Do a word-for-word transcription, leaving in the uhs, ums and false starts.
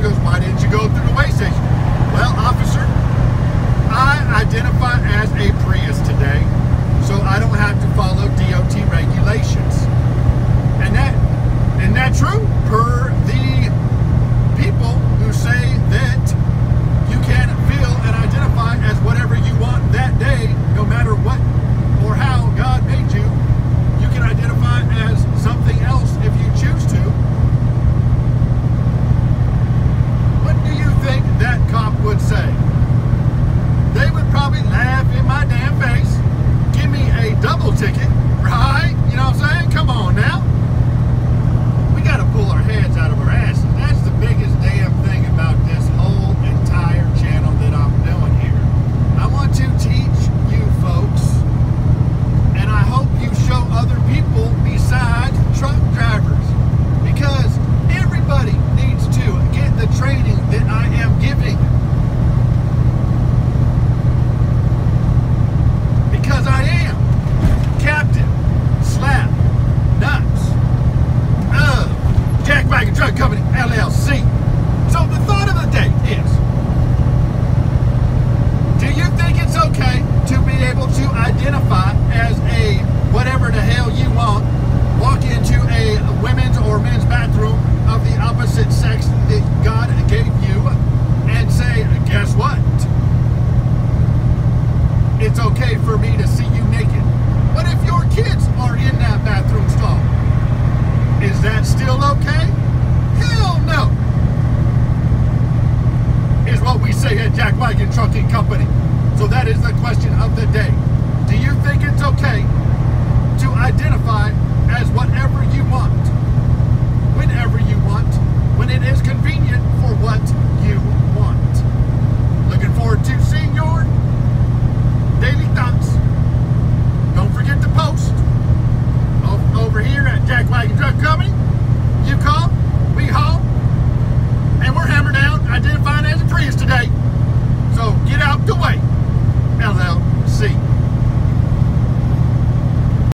goes, why didn't you go through the weigh station? Well, officer, I identify as a Prius today, so I don't have to follow D O T regulations. And that, isn't that true? Per the people who say that you can feel and identify as whatever you want that day, no matter what or how God made you. You can identify as something else if you choose to. What do you think that cop would say? They would probably laugh in my damn face, give me a double ticket, right? You know what I'm saying? Come on now. We got to pull our heads out of our asses. That's the biggest damn thing about this whole entire channel that I'm doing here. I want to teach you folks, and I hope you show other people besides truck drivers, because everybody needs to get the training that I am giving. Because I am Captain Slap Nuts of Jack Wagon Truck Company, L L C. So the thought of the day is, do you think it's okay to be able to identify as a whatever the hell you want, walk into a women's or men's bathroom of the opposite sex that God gave you, and say, guess what? It's okay for me to see you naked. What if your kids are in that bathroom stall? Is that still okay? Hell no! Is what we say at Jack Wagon Trucking Company. So that is the question of the day. Do you think it's okay